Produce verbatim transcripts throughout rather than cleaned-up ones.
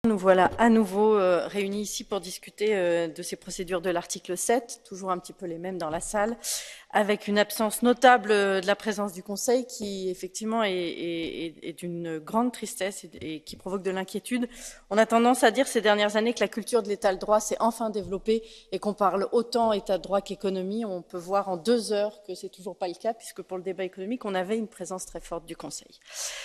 Nous voilà à nouveau euh, réunis ici pour discuter euh, de ces procédures de l'article sept, toujours un petit peu les mêmes dans la salle, avec une absence notable de la présence du Conseil qui effectivement est, est, est d'une grande tristesse et, et qui provoque de l'inquiétude. On a tendance à dire ces dernières années que la culture de l'état de droit s'est enfin développée et qu'on parle autant état de droit qu'économie. On peut voir en deux heures que c'est toujours pas le cas puisque pour le débat économique, on avait une présence très forte du Conseil.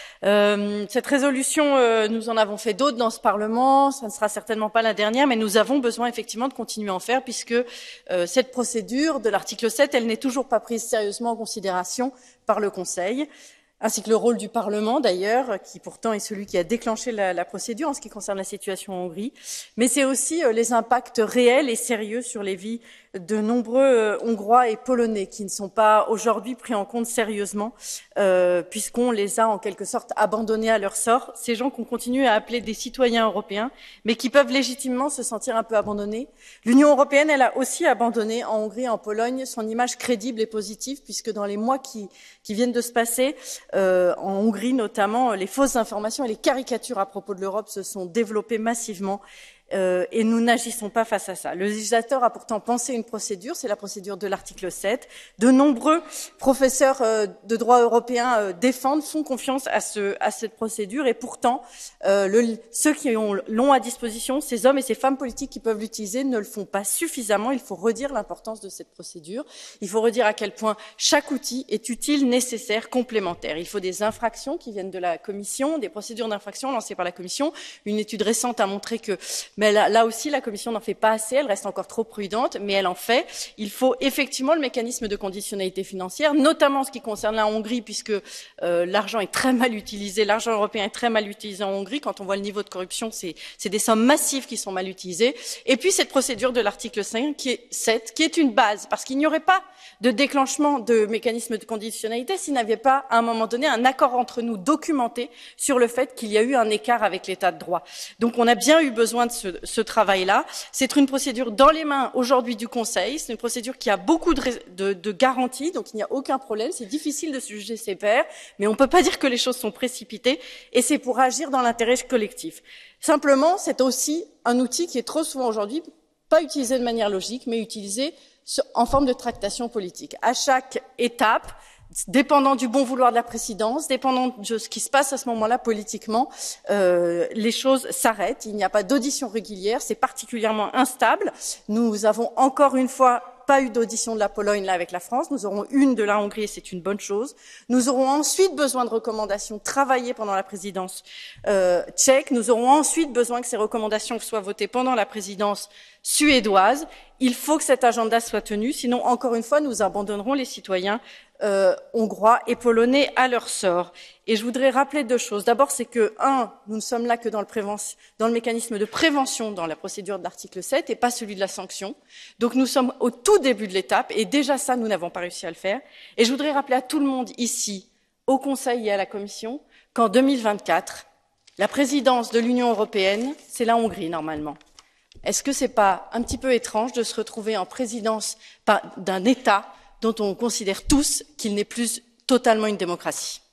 Euh, cette résolution, euh, nous en avons fait d'autres dans ce Parlement, ça ne sera certainement pas la dernière, mais nous avons besoin effectivement de continuer à en faire puisque euh, cette procédure de l'article sept, elle n'est toujours pas prise sérieusement en considération par le Conseil, ainsi que le rôle du Parlement d'ailleurs, qui pourtant est celui qui a déclenché la, la procédure en ce qui concerne la situation en Hongrie, mais c'est aussi euh, les impacts réels et sérieux sur les vies de nombreux euh, Hongrois et Polonais qui ne sont pas aujourd'hui pris en compte sérieusement euh, puisqu'on les a en quelque sorte abandonnés à leur sort, ces gens qu'on continue à appeler des citoyens européens, mais qui peuvent légitimement se sentir un peu abandonnés. L'Union européenne, elle a aussi abandonné en Hongrie et en Pologne son image crédible et positive, puisque dans les mois qui, qui viennent de se passer, euh, en Hongrie notamment, les fausses informations et les caricatures à propos de l'Europe se sont développées massivement. Euh, et nous n'agissons pas face à ça. Le législateur a pourtant pensé une procédure, c'est la procédure de l'article sept. De nombreux professeurs euh, de droit européen euh, défendent, font confiance à, ce, à cette procédure et pourtant, euh, le, ceux qui l'ont à disposition, ces hommes et ces femmes politiques qui peuvent l'utiliser, ne le font pas suffisamment. Il faut redire l'importance de cette procédure. Il faut redire à quel point chaque outil est utile, nécessaire, complémentaire. Il faut des infractions qui viennent de la Commission, des procédures d'infraction lancées par la Commission. Une étude récente a montré que Mais là, là aussi, la Commission n'en fait pas assez, elle reste encore trop prudente, mais elle en fait. Il faut effectivement le mécanisme de conditionnalité financière, notamment en ce qui concerne la Hongrie, puisque euh, l'argent est très mal utilisé, l'argent européen est très mal utilisé en Hongrie. Quand on voit le niveau de corruption, c'est des sommes massives qui sont mal utilisées. Et puis cette procédure de l'article cinq, qui est sept, qui est une base, parce qu'il n'y aurait pas de déclenchement de mécanisme de conditionnalité s'il n'y avait pas, à un moment donné, un accord entre nous documenté sur le fait qu'il y a eu un écart avec l'état de droit. Donc on a bien eu besoin de ce ce travail-là. C'est une procédure dans les mains aujourd'hui du Conseil. C'est une procédure qui a beaucoup de, de, de garanties, donc il n'y a aucun problème. C'est difficile de se juger ses pairs, mais on ne peut pas dire que les choses sont précipitées et c'est pour agir dans l'intérêt collectif. Simplement, c'est aussi un outil qui est trop souvent aujourd'hui pas utilisé de manière logique, mais utilisé en forme de tractation politique. À chaque étape, dépendant du bon vouloir de la présidence, dépendant de ce qui se passe à ce moment-là politiquement, euh, les choses s'arrêtent. Il n'y a pas d'audition régulière, c'est particulièrement instable. Nous avons encore une fois pas eu d'audition de la Pologne là avec la France, nous aurons une de la Hongrie et c'est une bonne chose. Nous aurons ensuite besoin de recommandations travaillées pendant la présidence euh, tchèque, nous aurons ensuite besoin que ces recommandations soient votées pendant la présidence suédoise. Il faut que cet agenda soit tenu, sinon encore une fois nous abandonnerons les citoyens Euh, hongrois et polonais à leur sort. Et je voudrais rappeler deux choses. D'abord, c'est que, un, nous ne sommes là que dans le, dans le mécanisme de prévention dans la procédure de l'article sept et pas celui de la sanction. Donc nous sommes au tout début de l'étape et déjà ça, nous n'avons pas réussi à le faire. Et je voudrais rappeler à tout le monde ici, au Conseil et à la Commission, qu'en deux mille vingt-quatre, la présidence de l'Union européenne, c'est la Hongrie normalement. Est-ce que c'est pas un petit peu étrange de se retrouver en présidence d'un État dont on considère tous qu'il n'est plus totalement une démocratie?